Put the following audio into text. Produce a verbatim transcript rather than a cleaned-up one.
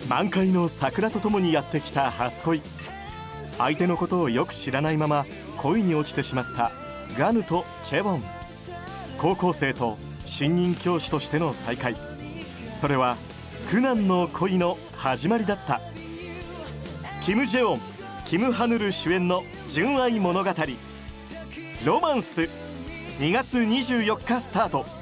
満開の桜とともにやってきた初恋。相手のことをよく知らないまま恋に落ちてしまったガヌとチェウォン。高校生と新任教師としての再会、それは苦難の恋の始まりだった。キム・ジェウォン、キム・ハヌル主演の純愛物語ロマンス、にがつにじゅうよっかスタート。